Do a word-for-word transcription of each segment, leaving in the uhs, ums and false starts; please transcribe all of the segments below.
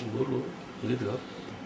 बोलो गीत गाओ।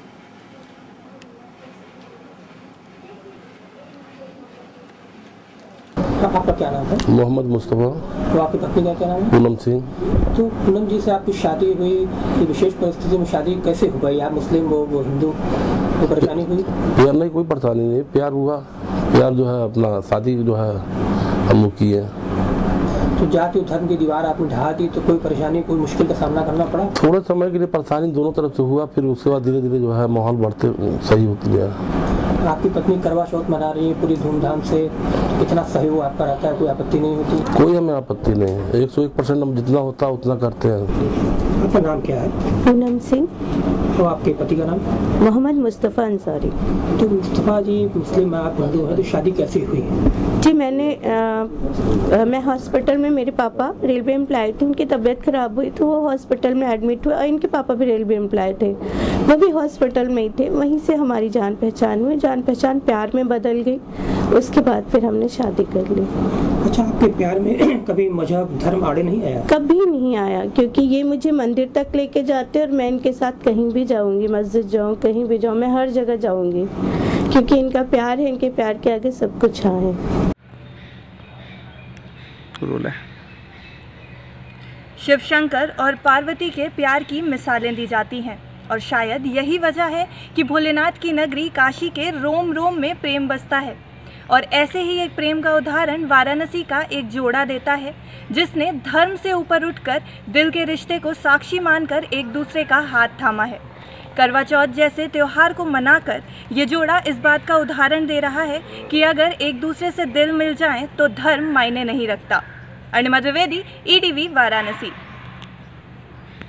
आपका क्या नाम है? मोहम्मद मुस्तफ़ा। तो आपकी पत्नी का क्या नाम है? पूनम सिंह। तो पूनम जी से आपकी शादी हुई, ये विशेष परिस्थिति में शादी कैसे हो गई? आप मुस्लिम वो वो हिंदू, कोई परेशानी हुई? प्यार नहीं, कोई परेशानी नहीं, प्यार हुआ। प्यार जो है अपना शादी जो है हम लोग की है। तो जाति और धर्म की दीवार आपने ढहा दी, तो कोई परेशानी, कोई मुश्किल का सामना करना पड़ा? थोड़े समय के लिए परेशानी दोनों तरफ से हुआ, फिर उसके बाद धीरे धीरे जो है माहौल बढ़ते सही होते गया। आपकी पत्नी करवा चौथ मना रही है पूरी धूमधाम से, तो कितना सहयोग आपका रहता है? कोई आपत्ति नहीं होती? कोई हमें आपत्ति नहीं है, एक सौ एक परसेंट हम जितना होता है उतना करते हैं। आपका नाम क्या है? पूनम सिंह। तो आपके पति का नाम? मोहम्मद मुस्तफ़ा अंसारी। तो मुस्तफ़ा जी मुस्लिम, आप हिंदू हैं, तो शादी कैसे हुई है? जी मैंने आ, मैं हॉस्पिटल में, मेरे पापा रेलवे एम्प्लॉय थे, उनकी तबीयत ख़राब हुई तो वो हॉस्पिटल में एडमिट हुए, और इनके पापा भी रेलवे एम्प्लॉय थे, वो भी हॉस्पिटल में ही थे। वहीं से हमारी जान पहचान हुई, जान पहचान प्यार में बदल गई। उसके बाद फिर हमने शादी कर ली। अच्छा, आपके प्यार में कभी मजहब धर्म आड़े नहीं आया? कभी नहीं आया, क्योंकि ये मुझे मंदिर तक लेके जाते और मैं इनके साथ कहीं भी जाऊंगी, मस्जिद जाऊं, कहीं भी जाऊं, मैं हर जगह जाऊंगी, क्योंकि इनका प्यार है, इनके प्यार के आगे सब कुछ हाँ है। शिव शंकर और पार्वती के प्यार की मिसालें दी जाती हैं, और शायद यही वजह है कि भोलेनाथ की नगरी काशी के रोम रोम में प्रेम बसता है। और ऐसे ही एक प्रेम का उदाहरण वाराणसी का एक जोड़ा देता है, जिसने धर्म से ऊपर उठकर दिल के रिश्ते को साक्षी मानकर एक दूसरे का हाथ थामा है। करवा चौथ जैसे त्यौहार को मनाकर ये जोड़ा इस बात का उदाहरण दे रहा है कि अगर एक दूसरे से दिल मिल जाएं तो धर्म मायने नहीं रखता। Arnima Dwivedi, E T V Varanasi.